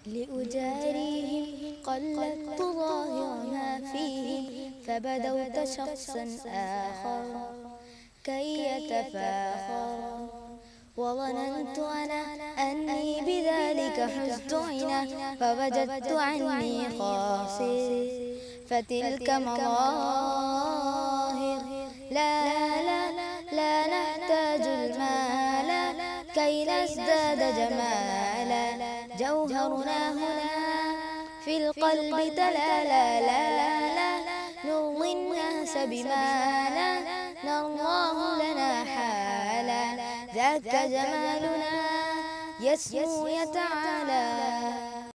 لأجاريهم قلدت ظاهر ما فيهم فبدوت شخصا آخر كي يتفاخر. وظننت أنا أني بذلك حزت عنا فوجدت عني خاسر. فتلك مظاهر لا لا لا نحتاج المال كي نزداد جمالا. جوهرنا هنا في القلب تلالا لا لا نرضي الناس بما لا نرضاه لنا حالا. ذاك جمالنا يسمو يتعالى.